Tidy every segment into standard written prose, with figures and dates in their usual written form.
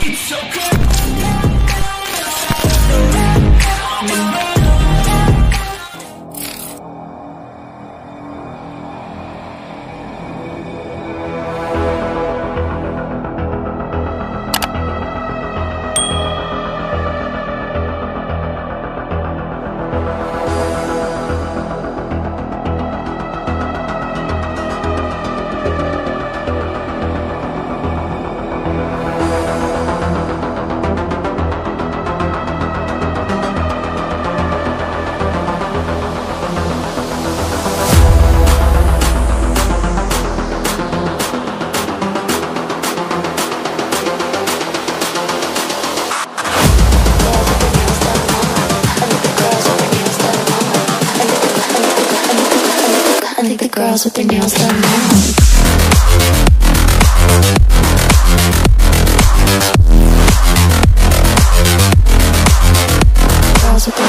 It's so good. I think the girls with their nails done now. Girls with their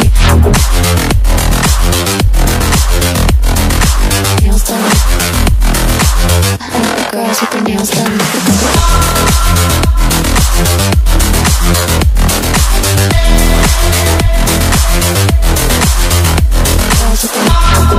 nails done. I think the girls with their nails done. Girls with their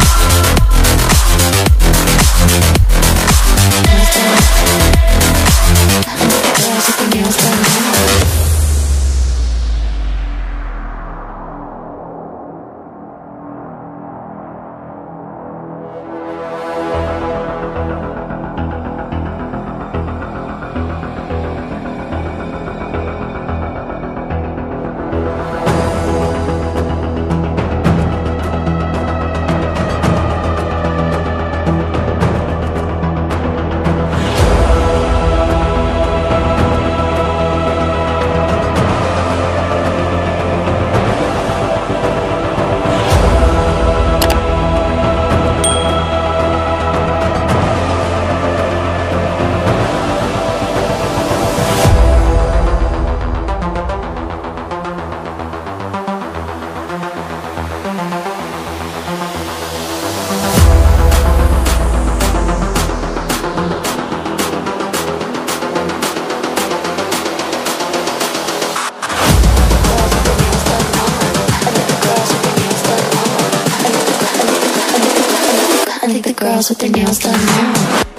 I think the girls with their nails done now.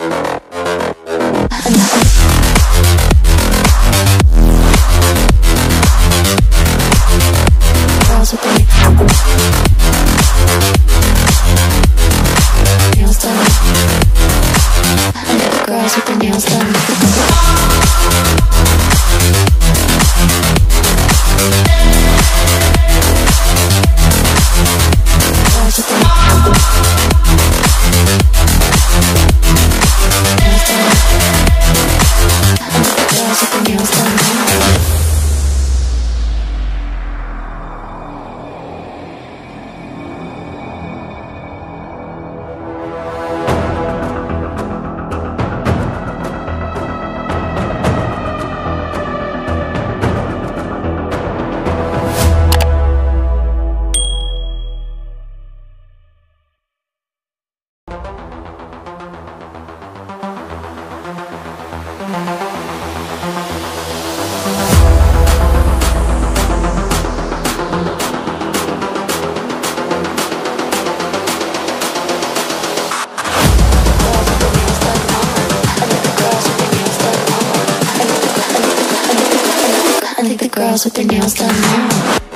Girls with their nails done. I think the girls with their nails done. Girls with their nails done now. I think the girls with their nails done now.